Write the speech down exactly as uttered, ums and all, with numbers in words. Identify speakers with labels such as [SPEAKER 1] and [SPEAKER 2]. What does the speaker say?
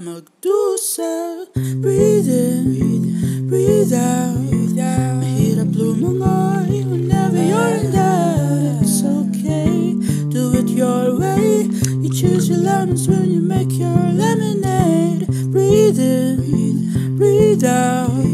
[SPEAKER 1] magdusa. Breathe in, breathe out. Mahirap lumangoy whenever you're in doubt. It's okay, do it your way. You choose your lemons when you make your lemonade. Breathe in, breathe out.